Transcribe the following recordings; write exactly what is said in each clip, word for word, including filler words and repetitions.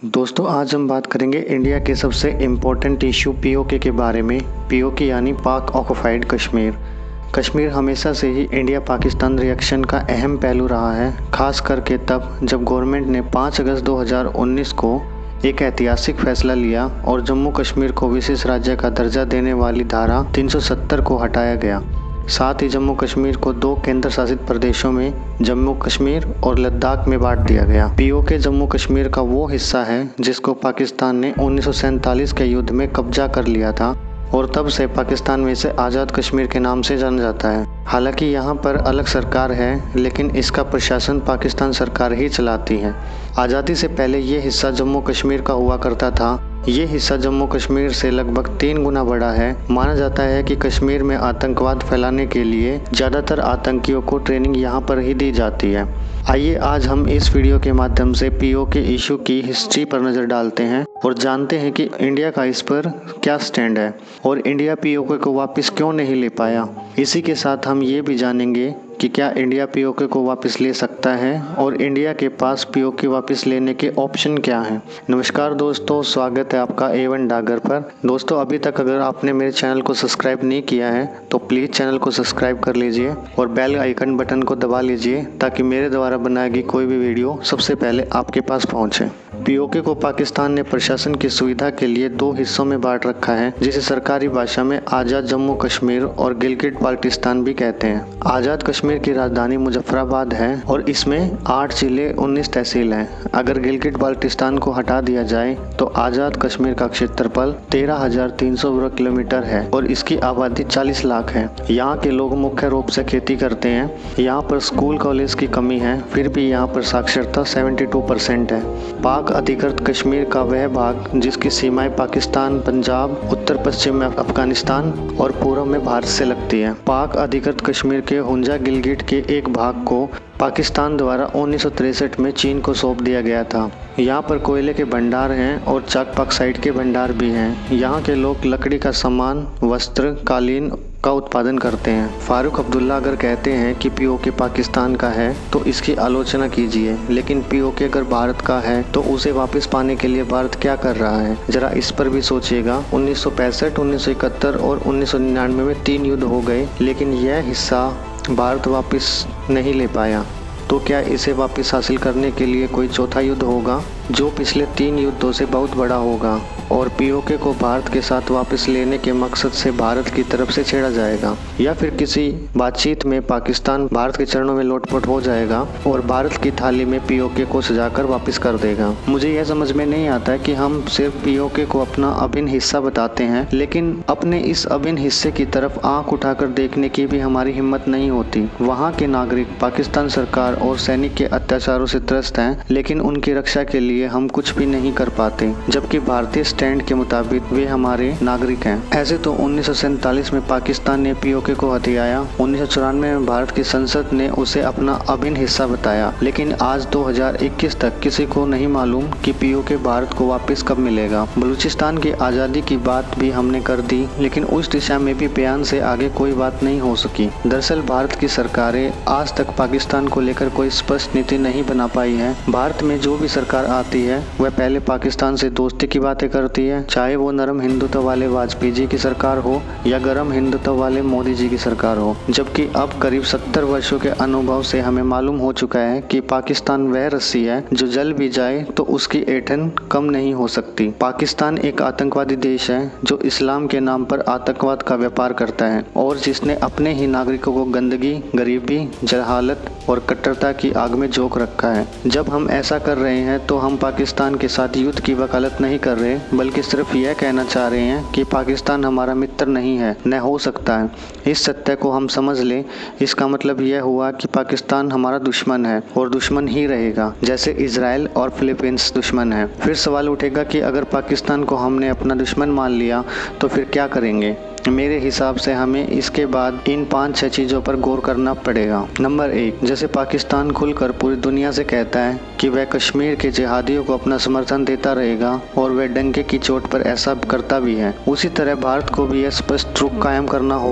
दोस्तों आज हम बात करेंगे इंडिया के सबसे इम्पोर्टेंट इशू पीओके के बारे में। पीओके यानी पाक ऑक्युपाइड कश्मीर। कश्मीर हमेशा से ही इंडिया पाकिस्तान रिएक्शन का अहम पहलू रहा है, खास करके तब जब गवर्नमेंट ने पाँच अगस्त दो हज़ार उन्नीस को एक ऐतिहासिक फैसला लिया और जम्मू कश्मीर को विशेष राज्य का दर्जा देने वाली धारा तीन सौ सत्तर को हटाया गया। साथ ही जम्मू कश्मीर को दो केंद्र शासित प्रदेशों में जम्मू कश्मीर और लद्दाख में बांट दिया गया। पीओके जम्मू कश्मीर का वो हिस्सा है जिसको पाकिस्तान ने उन्नीस सौ सैंतालीस के युद्ध में कब्जा कर लिया था और तब से पाकिस्तान में इसे आज़ाद कश्मीर के नाम से जाना जाता है। हालांकि यहाँ पर अलग सरकार है, लेकिन इसका प्रशासन पाकिस्तान सरकार ही चलाती है। आज़ादी से पहले ये हिस्सा जम्मू कश्मीर का हुआ करता था। ये हिस्सा जम्मू कश्मीर से लगभग तीन गुना बड़ा है। माना जाता है कि कश्मीर में आतंकवाद फैलाने के लिए ज़्यादातर आतंकियों को ट्रेनिंग यहाँ पर ही दी जाती है। आइए आज हम इस वीडियो के माध्यम से पीओके इशू की हिस्ट्री पर नज़र डालते हैं और जानते हैं कि इंडिया का इस पर क्या स्टैंड है और इंडिया पीओके को वापस क्यों नहीं ले पाया। इसी के साथ हम ये भी जानेंगे कि क्या इंडिया पीओके को वापस ले सकता है और इंडिया के पास पीओके वापस लेने के ऑप्शन क्या हैं। नमस्कार दोस्तों, स्वागत है आपका ए वन डागर पर। दोस्तों अभी तक अगर आपने मेरे चैनल को सब्सक्राइब नहीं किया है तो प्लीज़ चैनल को सब्सक्राइब कर लीजिए और बेल आइकन बटन को दबा लीजिए ताकि मेरे द्वारा बनाई गई कोई भी वीडियो सबसे पहले आपके पास पहुँचे। पीओके को पाकिस्तान ने प्रशासन की सुविधा के लिए दो हिस्सों में बांट रखा है, जिसे सरकारी भाषा में आज़ाद जम्मू कश्मीर और गिलगिट बाल्टिस्तान भी कहते हैं। आज़ाद कश्मीर की राजधानी मुजफ्फराबाद है और इसमें आठ जिले उन्नीस तहसील हैं। अगर गिलगिट बाल्टिस्तान को हटा दिया जाए तो आज़ाद कश्मीर का क्षेत्रफल तेरह हजार तीन सौ वर्ग किलोमीटर है और इसकी आबादी चालीस लाख है। यहाँ के लोग मुख्य रूप से खेती करते हैं। यहाँ पर स्कूल कॉलेज की कमी है, फिर भी यहाँ पर साक्षरता बहत्तर परसेंट है। पाक अधिकृत कश्मीर का वह भाग जिसकी सीमाएं पाकिस्तान, पंजाब, उत्तर पश्चिम में अफगानिस्तान और पूर्व में भारत से लगती है। पाक अधिकृत कश्मीर के हुंजा गिलगिट के एक भाग को पाकिस्तान द्वारा उन्नीस सौ तिरसठ में चीन को सौंप दिया गया था। यहाँ पर कोयले के भंडार हैं और चाक बॉक्साइट के भंडार भी हैं। यहाँ के लोग लकड़ी का सामान, वस्त्र, कालीन का उत्पादन करते हैं। फारूक अब्दुल्ला अगर कहते हैं कि पीओके पाकिस्तान का है तो इसकी आलोचना कीजिए, लेकिन पीओके अगर भारत का है तो उसे वापस पाने के लिए भारत क्या कर रहा है, जरा इस पर भी सोचिएगा। उन्नीस सौ पैंसठ, उन्नीस सौ इकहत्तर और उन्नीस सौ निन्यानवे में तीन युद्ध हो गए, लेकिन यह हिस्सा भारत वापस नहीं ले पाया। तो क्या इसे वापस हासिल करने के लिए कोई चौथा युद्ध होगा जो पिछले तीन युद्धों से बहुत बड़ा होगा और पीओके को भारत के साथ वापस लेने के मकसद से भारत की तरफ से छेड़ा जाएगा, या फिर किसी बातचीत में पाकिस्तान भारत के चरणों में लोटपोट हो जाएगा और भारत की थाली में पीओके को सजाकर वापस कर देगा। मुझे यह समझ में नहीं आता है कि हम सिर्फ पीओके को अपना अभिन्न हिस्सा बताते हैं, लेकिन अपने इस अभिन्न हिस्से की तरफ आंख उठाकर देखने की भी हमारी हिम्मत नहीं होती। वहाँ के नागरिक पाकिस्तान सरकार और सैनिक के अत्याचारों से त्रस्त हैं, लेकिन उनकी रक्षा के लिए हम कुछ भी नहीं कर पाते, जबकि भारतीय स्टैंड के मुताबिक वे हमारे नागरिक हैं। ऐसे तो उन्नीस सौ सैंतालीस में पाकिस्तान ने पीओके को हथियाया, उन्नीस सौ चौरानवे में भारत की संसद ने उसे अपना अभिन्न हिस्सा बताया, लेकिन आज दो हज़ार इक्कीस तक किसी को नहीं मालूम कि पीओके भारत को वापस कब मिलेगा। बलूचिस्तान की आज़ादी की बात भी हमने कर दी, लेकिन उस दिशा में भी बयान से आगे कोई बात नहीं हो सकी। दरअसल भारत की सरकारें आज तक पाकिस्तान को लेकर कोई स्पष्ट नीति नहीं बना पाई है। भारत में जो भी सरकार आती है वह पहले पाकिस्तान से दोस्ती की बातें करती है, चाहे वो नरम हिंदुत्व वाले वाजपेयी जी की सरकार हो या गरम हिंदुत्व वाले मोदी जी की सरकार हो। जबकि अब करीब सत्तर वर्षों के अनुभव से हमें मालूम हो चुका है कि पाकिस्तान वह रस्सी है जो जल भी जाए तो उसकी ऐंठन कम नहीं हो सकती। पाकिस्तान एक आतंकवादी देश है जो इस्लाम के नाम पर आतंकवाद का व्यापार करता है और जिसने अपने ही नागरिकों को गंदगी, गरीबी, जहालत और कट्टरता की आग में झोंक रखा है। जब हम ऐसा कर रहे हैं तो हम पाकिस्तान के साथ युद्ध की वकालत नहीं कर रहे, बल्कि सिर्फ यह कहना चाह रहे हैं कि पाकिस्तान हमारा मित्र नहीं है, न हो सकता है। इस सत्य को हम समझ लें, इसका मतलब यह हुआ कि पाकिस्तान हमारा दुश्मन है और दुश्मन ही रहेगा, जैसे इजराइल और फिलीपींस दुश्मन है। फिर सवाल उठेगा कि अगर पाकिस्तान को हमने अपना दुश्मन मान लिया तो फिर क्या करेंगे। मेरे हिसाब से हमें इसके बाद इन पांच छह चीज़ों पर गौर करना पड़ेगा। नंबर एक, जैसे पाकिस्तान खुलकर पूरी दुनिया से कहता है कि वह कश्मीर के जिहादियों को अपना समर्थन देता रहेगा और वह डंके की चोट पर ऐसा करता भी है, उसी तरह भारत को भी यह स्पष्ट रुख कायम करना होगा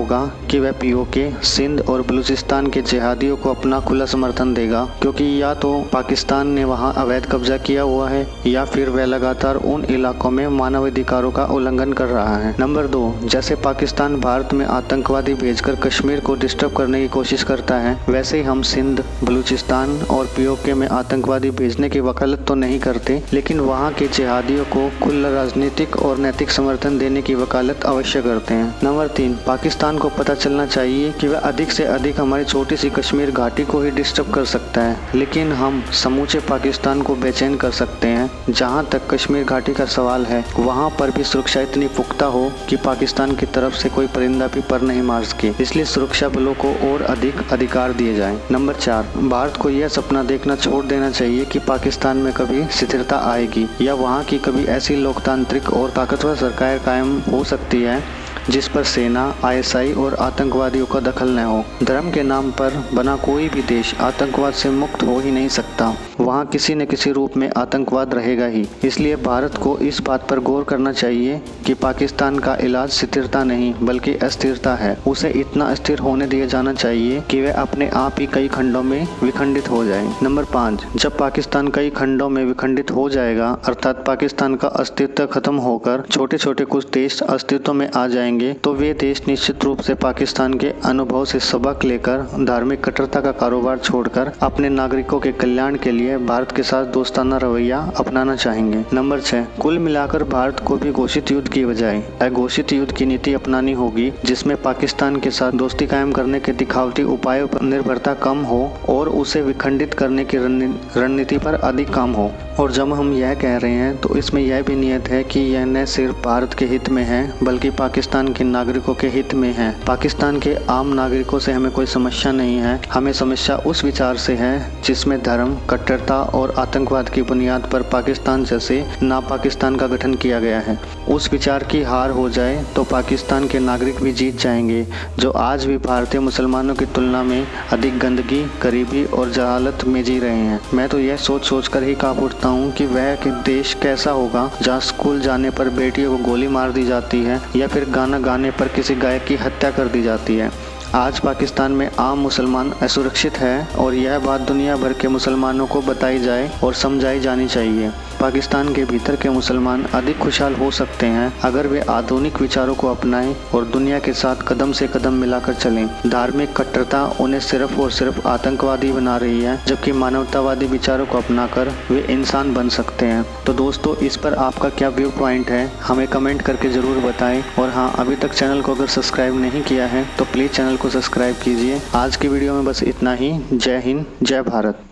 कि वह पीओके, सिंध और बलूचिस्तान के जिहादियों को अपना खुला समर्थन देगा, क्योंकि या तो पाकिस्तान ने वहां अवैध कब्जा किया हुआ है या फिर वह लगातार उन इलाकों में मानवाधिकारों का उल्लंघन कर रहा है। नंबर दो, जैसे पाकिस्तान भारत में आतंकवादी भेजकर कश्मीर को डिस्टर्ब करने की कोशिश करता है, वैसे ही हम सिंध, बलूचिस्तान और पीओके में आतंकवादी भेजने की वकालत तो नहीं करते, लेकिन वहाँ के जिहादियों को खुला राजनीतिक और नैतिक समर्थन देने की वकालत अवश्य करते हैं। नंबर तीन, पाकिस्तान को पता चलना चाहिए कि वह अधिक से अधिक हमारी छोटी सी कश्मीर घाटी को ही डिस्टर्ब कर सकता है, लेकिन हम समूचे पाकिस्तान को बेचैन कर सकते हैं। जहां तक कश्मीर घाटी का सवाल है, वहां पर भी सुरक्षा इतनी पुख्ता हो कि पाकिस्तान की तरफ से कोई परिंदा भी पर नहीं मार सके, इसलिए सुरक्षा बलों को और अधिक अधिकार दिए जाएं। नंबर चार, भारत को यह सपना देखना छोड़ देना चाहिए कि पाकिस्तान में कभी स्थिरता आएगी या वहाँ की कभी ऐसी लोकतांत्रिक और ताकतवर सरकार कायम हो सकती है जिस पर सेना, आईएसआई और आतंकवादियों का दखल न हो। धर्म के नाम पर बना कोई भी देश आतंकवाद से मुक्त हो ही नहीं सकता, वहाँ किसी न किसी रूप में आतंकवाद रहेगा ही। इसलिए भारत को इस बात पर गौर करना चाहिए कि पाकिस्तान का इलाज स्थिरता नहीं बल्कि अस्थिरता है। उसे इतना स्थिर होने दिया जाना चाहिए कि वह अपने आप ही कई खंडों में विखंडित हो जाए। नंबर पाँच, जब पाकिस्तान कई खंडों में विखंडित हो जाएगा, अर्थात पाकिस्तान का अस्तित्व खत्म होकर छोटे छोटे कुछ देश अस्तित्व में आ जाएंगे, तो वे देश निश्चित रूप से पाकिस्तान के अनुभव से सबक लेकर धार्मिक कट्टरता का कारोबार छोड़कर अपने नागरिकों के कल्याण के लिए भारत के साथ दोस्ताना रवैया अपनाना चाहेंगे। नंबर छह, कुल मिलाकर भारत को भी घोषित युद्ध की बजाय अघोषित युद्ध की नीति अपनानी होगी, जिसमें पाकिस्तान के साथ दोस्ती कायम करने के दिखावटी उपायों पर निर्भरता कम हो और उसे विखंडित करने की रणनीति पर अधिक काम हो। और जब हम यह कह रहे हैं तो इसमें यह भी नियत है कि यह न सिर्फ भारत के हित में है बल्कि पाकिस्तान के नागरिकों के हित में है। पाकिस्तान के आम नागरिकों से हमें कोई समस्या नहीं है, हमें समस्या उस विचार से है जिसमें धर्म, कट्टरता और आतंकवाद की बुनियाद पर पाकिस्तान जैसे ना पाकिस्तान का गठन किया गया है। उस विचार की हार हो जाए तो पाकिस्तान के नागरिक भी जीत जाएंगे, जो आज भी भारतीय मुसलमानों की तुलना में अधिक गंदगी, गरीबी और जहालत में जी रहे हैं। मैं तो यह सोच सोच कर ही कांप उठता हूँ कि वह कि देश कैसा होगा जहाँ स्कूल जाने पर बेटियों को गोली मार दी जाती है या फिर गाना गाने पर किसी गायक की हत्या कर दी जाती है। आज पाकिस्तान में आम मुसलमान असुरक्षित है और यह बात दुनिया भर के मुसलमानों को बताई जाए और समझाई जानी चाहिए। पाकिस्तान के भीतर के मुसलमान अधिक खुशहाल हो सकते हैं अगर वे आधुनिक विचारों को अपनाएं और दुनिया के साथ कदम से कदम मिलाकर चलें। धार्मिक कट्टरता उन्हें सिर्फ और सिर्फ आतंकवादी बना रही है, जबकि मानवतावादी विचारों को अपनाकर वे इंसान बन सकते हैं। तो दोस्तों, इस पर आपका क्या व्यू पॉइंट है, हमें कमेंट करके ज़रूर बताएं। और हाँ, अभी तक चैनल को अगर सब्सक्राइब नहीं किया है तो प्लीज़ चैनल को सब्सक्राइब कीजिए। आज की वीडियो में बस इतना ही। जय हिंद, जय भारत।